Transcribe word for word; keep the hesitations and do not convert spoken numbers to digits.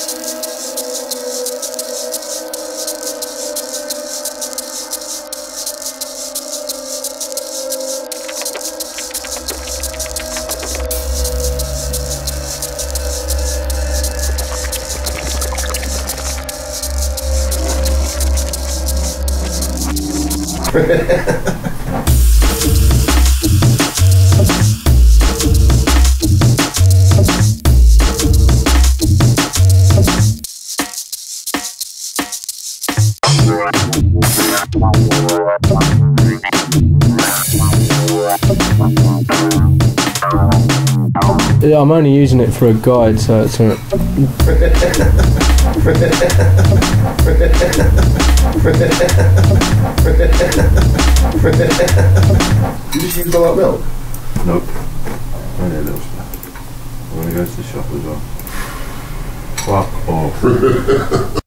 Yeah, I'm only using it for a guide, so it's a... Did you use all that milk? Nope. Only a little bit. I'm gonna go to the shop as well. Fuck off.